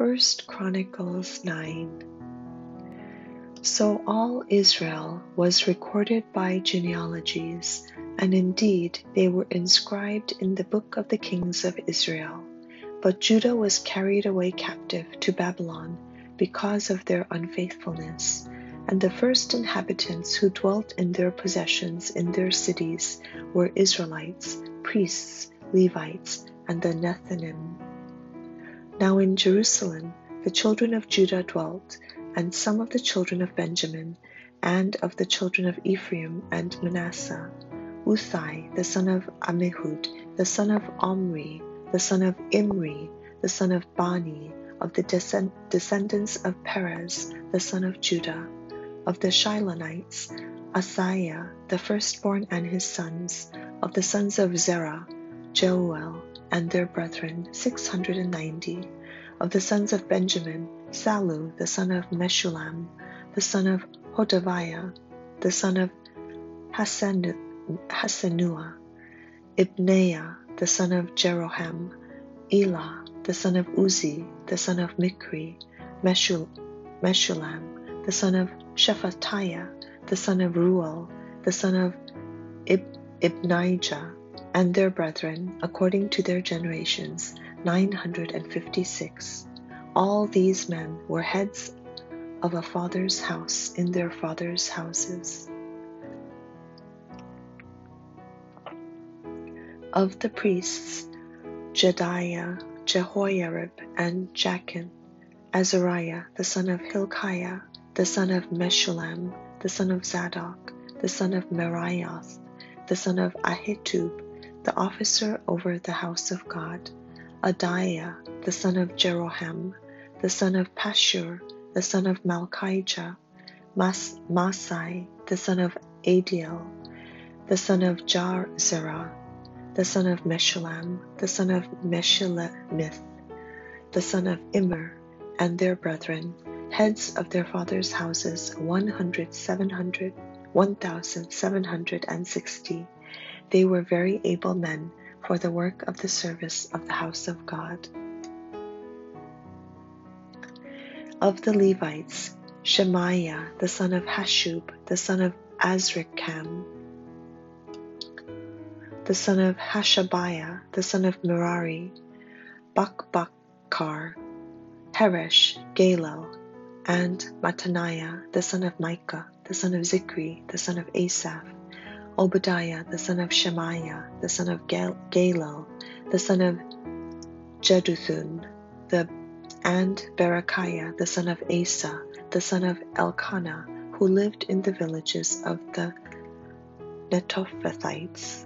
1 Chronicles 9. So all Israel was recorded by genealogies, and indeed they were inscribed in the book of the kings of Israel. But Judah was carried away captive to Babylon because of their unfaithfulness, and the first inhabitants who dwelt in their possessions in their cities were Israelites, priests, Levites, and the Nethinim. Now in Jerusalem the children of Judah dwelt, and some of the children of Benjamin, and of the children of Ephraim and Manasseh, Uthai the son of Ammihud, the son of Omri, the son of Imri, the son of Bani, of the descendants of Perez, the son of Judah, of the Shilonites, Asaiah the firstborn and his sons, of the sons of Zerah, Jeuel, and their brethren, 690, of the sons of Benjamin, Sallu the son of Meshullam, the son of Hodaviah, the son of Hassenuah, Ibneiah the son of Jeroham, Elah the son of Uzi, the son of Mikri, Meshullam, the son of Shephatiah, the son of Ruel, the son of Ibnijah, and their brethren, according to their generations, 956. All these men were heads of a father's house in their father's houses. Of the priests, Jedaiah, Jehoiarib, and Jachin, Azariah the son of Hilkiah, the son of Meshullam, the son of Zadok, the son of Meraioth, the son of Ahitub, the officer over the house of God, Adaiah the son of Jeroham, the son of Pashur, the son of Malchijah, Masai the son of Adiel, the son of Jarzerah, the son of Meshullam, the son of Meshilemith, the son of Immer, and their brethren, heads of their fathers' houses, 1,760. They were very able men for the work of the service of the house of God. Of the Levites, Shemaiah the son of Hashub, the son of Azrikam, the son of Hashabiah, the son of Merari, Bakbakkar, Heresh, Galel, and Mattaniah, the son of Micah, the son of Zikri, the son of Asaph, Obadiah, the son of Shemaiah, the son of Galel, the son of Jeduthun, and Berechiah, the son of Asa, the son of Elkanah, who lived in the villages of the Netophathites.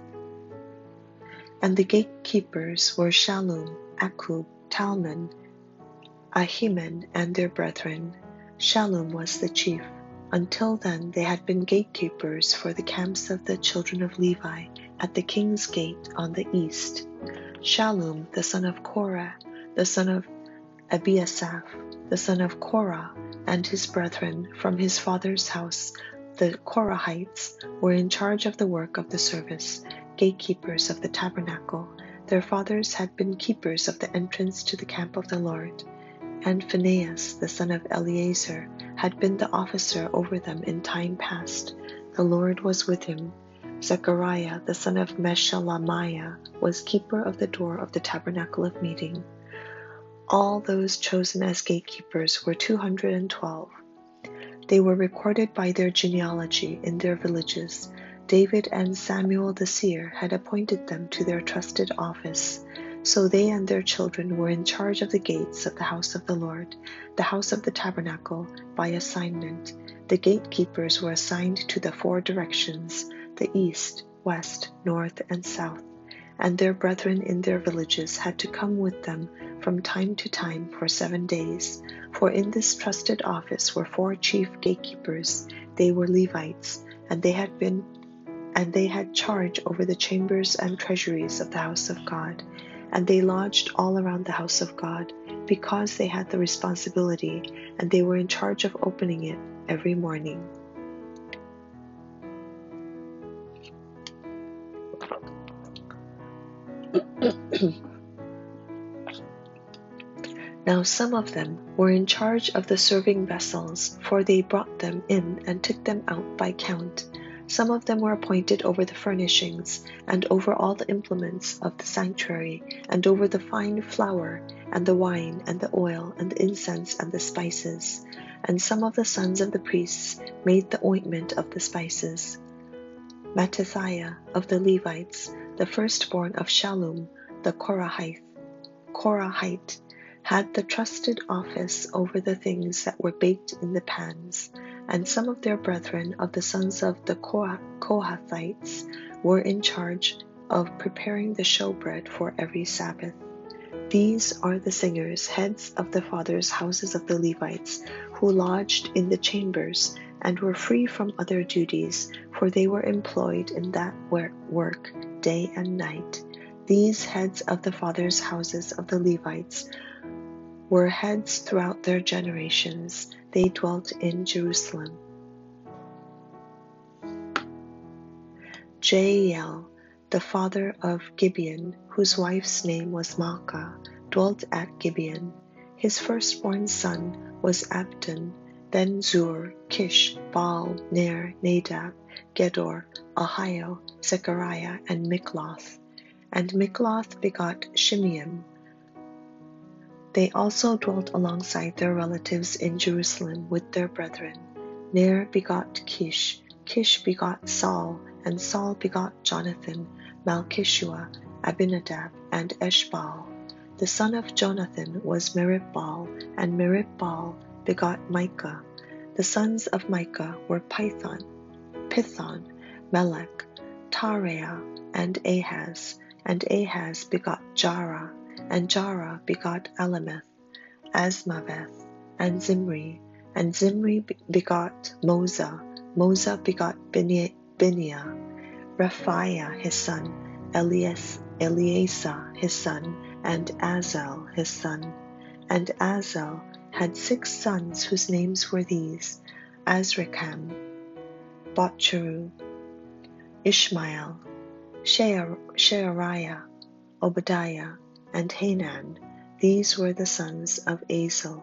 And the gatekeepers were Shallum, Akub, Talmon, Ahiman, and their brethren. Shallum was the chief. Until then they had been gatekeepers for the camps of the children of Levi at the king's gate on the east. Shallum, the son of Korah, the son of Abiasaph, the son of Korah, and his brethren from his father's house, the Korahites, were in charge of the work of the service, gatekeepers of the tabernacle. Their fathers had been keepers of the entrance to the camp of the Lord. And Phinehas, the son of Eleazar, had been the officer over them in time past. The Lord was with him. Zechariah, the son of Meshelemiah, was keeper of the door of the tabernacle of meeting. All those chosen as gatekeepers were 212. They were recorded by their genealogy in their villages. David and Samuel the seer had appointed them to their trusted office. So they and their children were in charge of the gates of the house of the Lord, the house of the tabernacle, by assignment. The gatekeepers were assigned to the 4 directions, the east, west, north, and south, and their brethren in their villages had to come with them from time to time for 7 days. For in this trusted office were 4 chief gatekeepers. They were Levites, and they had charge over the chambers and treasuries of the house of God. And they lodged all around the house of God, because they had the responsibility, and they were in charge of opening it every morning. Now some of them were in charge of the serving vessels, for they brought them in and took them out by count. Some of them were appointed over the furnishings, and over all the implements of the sanctuary, and over the fine flour, and the wine, and the oil, and the incense, and the spices. And some of the sons of the priests made the ointment of the spices. Mattithiah of the Levites, the firstborn of Shallum, the Korahite, had the trusted office over the things that were baked in the pans, and some of their brethren of the sons of the Kohathites were in charge of preparing the showbread for every Sabbath. These are the singers, heads of the fathers' houses of the Levites, who lodged in the chambers and were free from other duties, for they were employed in that work day and night. These heads of the fathers' houses of the Levites were heads throughout their generations. They dwelt in Jerusalem. Jael, the father of Gibeon, whose wife's name was Maacah, dwelt at Gibeon. His firstborn son was Abdon, then Zur, Kish, Baal, Ner, Nadab, Gedor, Ahio, Zechariah, and Mikloth. And Mikloth begot Shimeam. They also dwelt alongside their relatives in Jerusalem with their brethren. Ner begot Kish, Kish begot Saul, and Saul begot Jonathan, Malchishua, Abinadab, and Eshbaal. The son of Jonathan was Merib-Baal, and Merib-Baal begot Micah. The sons of Micah were Pithon, Melech, Tareah, and Ahaz begot Jarah, and Jarah begot Alemeth, Asmaveth, and Zimri begot Moza. Moza begot Biniah, Rephaiah his son, Eleazar his son, and Azel his son. And Azel had 6 sons whose names were these: Azrikam, Botcheru, Ishmael, Sheariah, Obadiah, and Hanan. These were the sons of Azel.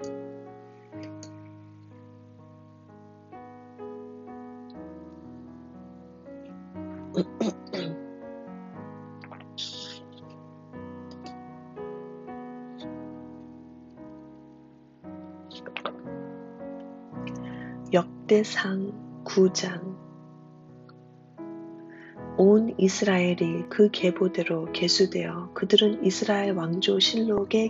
역대상 9장. 온 이스라엘이 그 계보대로 계수되어 그들은 이스라엘 왕조 실록에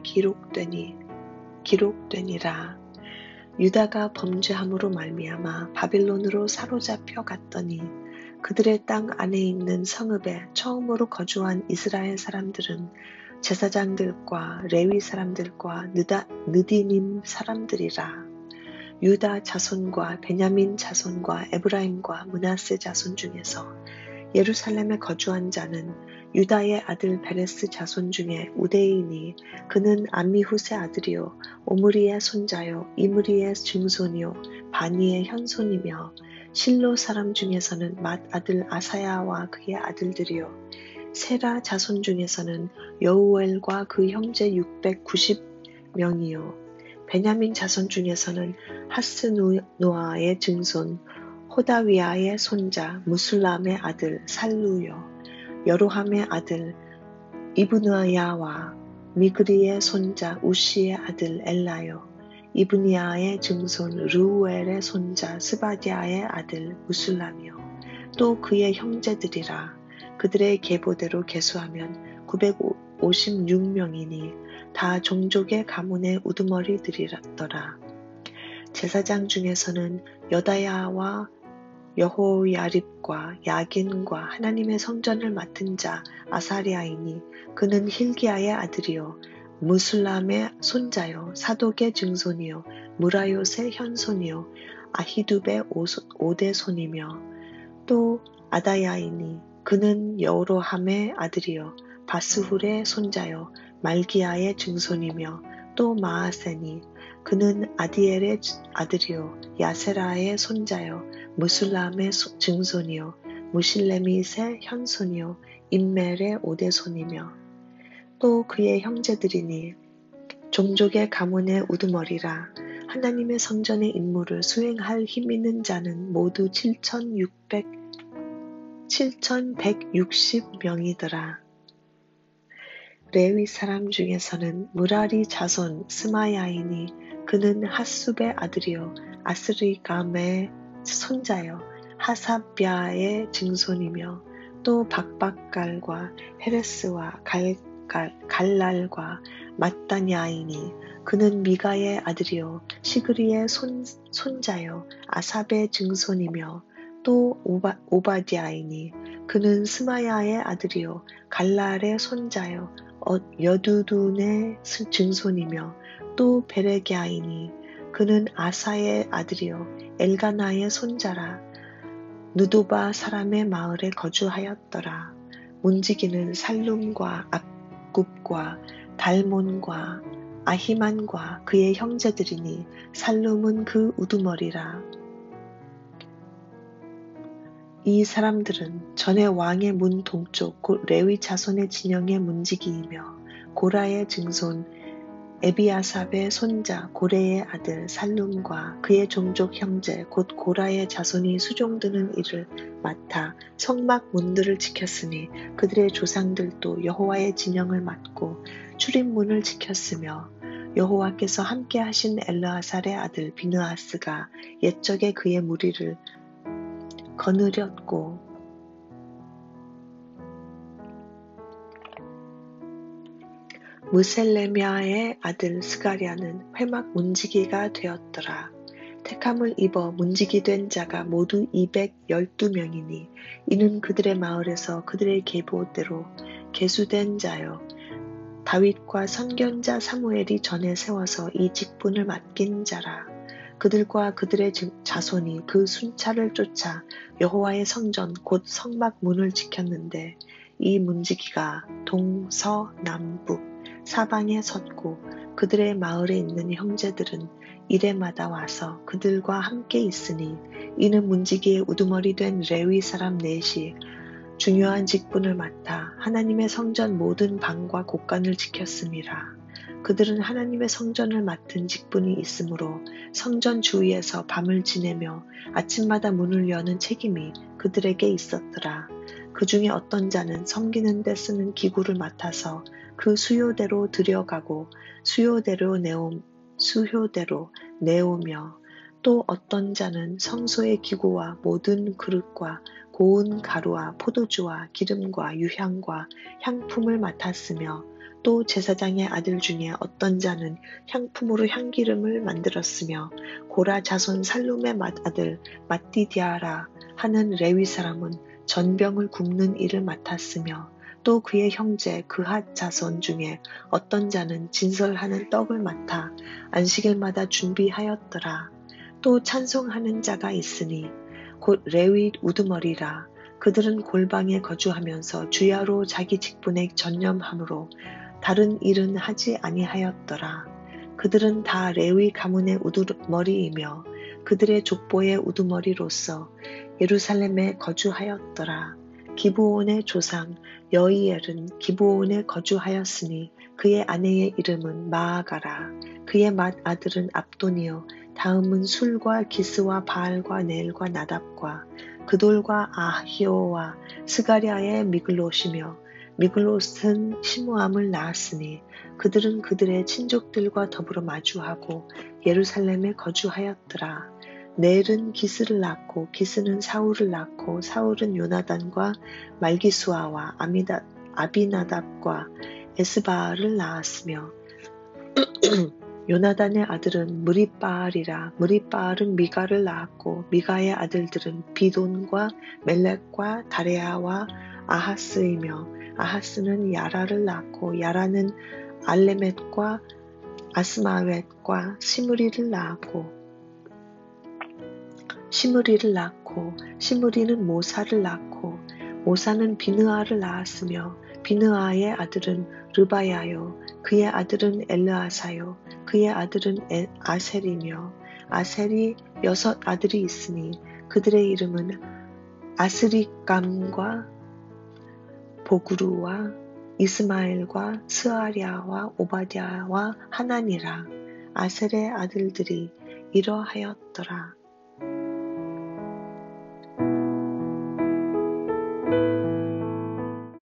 기록되니라. 유다가 범죄함으로 말미암아 바빌론으로 사로잡혀 갔더니 그들의 땅 안에 있는 성읍에 처음으로 거주한 이스라엘 사람들은 제사장들과 레위 사람들과 느디님 사람들이라. 유다 자손과 베냐민 자손과 에브라임과 므낫세 자손 중에서 예루살렘에 거주한 자는 유다의 아들 베레스 자손 중에 우대이니 그는 암미후세 아들이요 오므리의 손자요 이므리의 증손이요 바니의 현손이며 실로 사람 중에서는 맏 아들 아사야와 그의 아들들이요 세라 자손 중에서는 여우엘과 그 형제 690명이요 베냐민 자손 중에서는 하스누아의 증손 호다위아의 손자 무술람의 아들 살루요 여로함의 아들 이브느야와 미그리의 손자 우시의 아들 엘라요 이브니아의 증손 르우엘의 손자 스바디아의 아들 무술람이요 또 그의 형제들이라. 그들의 계보대로 계수하면 956명이니 다 종족의 가문의 우두머리들이더라. 제사장 중에서는 여다야와 여호야립과 야긴과 하나님의 성전을 맡은 자 아사리아이니 그는 힐기야의 아들이요 무술람의 손자요 사독의 증손이요 무라요의 현손이요 아히두베의 5대 손이며 또 아다야이니 그는 여로함의 아들이요 바스훌의 손자요 말기야의 증손이며 또 마아세니 그는 아디엘의 아들이요 야세라의 손자요 무술람의 증손이요 무실레밋의 현손이요 임멜의 5대 손이며 또 그의 형제들이니 종족의 가문의 우두머리라. 하나님의 성전의 임무를 수행할 힘 있는 자는 모두 7,160명이더라. 레위 사람 중에서는 무라리 자손 스마야이니 그는 핫숲의 아들이요 아스리감의 손자요 하사뵤의 증손이며 또 박박갈과 헤레스와 갈랄과 마따냐이니 그는 미가의 아들이요 시그리의 손자요 아삽의 증손이며 또 오바디아이니 그는 스마야의 아들이요 갈랄의 손자요 여두둔의 증손이며 또 베레기아이니 그는 아사의 아들이요 엘가나의 손자라. 누도바 사람의 마을에 거주하였더라. 문지기는 살룸과 악굽과 달몬과 아히만과 그의 형제들이니 살룸은 그 우두머리라. 이 사람들은 전에 왕의 문 동쪽 곧 레위 자손의 진영의 문지기이며 고라의 증손 에비아삽의 손자 고레의 아들 살룸과 그의 종족 형제 곧 고라의 자손이 수종드는 일을 맡아 성막 문들을 지켰으니 그들의 조상들도 여호와의 진영을 맡고 출입문을 지켰으며 여호와께서 함께 하신 엘르아살의 아들 비느하스가 옛적에 그의 무리를 거느렸고 무셀레미아의 아들 스가랴는 회막 문지기가 되었더라. 택함을 입어 문지기 된 자가 모두 212명이니 이는 그들의 마을에서 그들의 계보대로 계수된 자요. 다윗과 선견자 사무엘이 전에 세워서 이 직분을 맡긴 자라. 그들과 그들의 자손이 그 순찰을 쫓아 여호와의 성전 곧 성막 문을 지켰는데 이 문지기가 동서남북 사방에 섰고 그들의 마을에 있는 형제들은 이레마다 와서 그들과 함께 있으니 이는 문지기의 우두머리 된 레위 사람 넷이 중요한 직분을 맡아 하나님의 성전 모든 방과 곳간을 지켰음이라. 그들은 하나님의 성전을 맡은 직분이 있으므로 성전 주위에서 밤을 지내며 아침마다 문을 여는 책임이 그들에게 있었더라. 그 중에 어떤 자는 섬기는 데 쓰는 기구를 맡아서 그 수요대로 들여가고 수요대로 내오며 또 어떤 자는 성소의 기구와 모든 그릇과 고운 가루와 포도주와 기름과 유향과 향품을 맡았으며 또 제사장의 아들 중에 어떤 자는 향품으로 향기름을 만들었으며 고라 자손 살룸의 아들 마띠디아라 하는 레위 사람은 전병을 굽는 일을 맡았으며 또 그의 형제 그핫 자손 중에 어떤 자는 진설하는 떡을 맡아 안식일마다 준비하였더라. 또 찬송하는 자가 있으니 곧 레위 우두머리라. 그들은 골방에 거주하면서 주야로 자기 직분에 전념함으로 다른 일은 하지 아니하였더라. 그들은 다 레위 가문의 우두머리이며 그들의 족보의 우두머리로서 예루살렘에 거주하였더라. 기브온의 조상 여이엘은 기브온에 거주하였으니 그의 아내의 이름은 마아가라. 그의 맏아들은 압돈이요 다음은 술과 기스와 바알과 넬과 나답과 그돌과 아히오와 스가랴의 미글롯이며 미글롯은 시므암을 낳았으니 그들은 그들의 친족들과 더불어 마주하고 예루살렘에 거주하였더라. 넬은 기스를 낳고 기스는 사울을 낳고 사울은 요나단과 말기수아와 아비나답과 에스바알을 낳았으며 요나단의 아들은 무리바알이라. 무리바알은 미가를 낳았고 미가의 아들들은 비돈과 멜렉과 다레아와 아하스이며 아하스는 야라를 낳고 야라는 알레멧과 아스마웻과 시므리를 낳고 시므리는 모사를 낳고 모사는 비느아를 낳았으며 비느아의 아들은 르바야요 그의 아들은 엘르아사요 그의 아들은 아셀이며 아셀이 6 아들이 있으니 그들의 이름은 아스리감과 보그루와 이스마엘과 스아랴와 오바댜와 하나니라. 아셀의 아들들이 이러하였더라.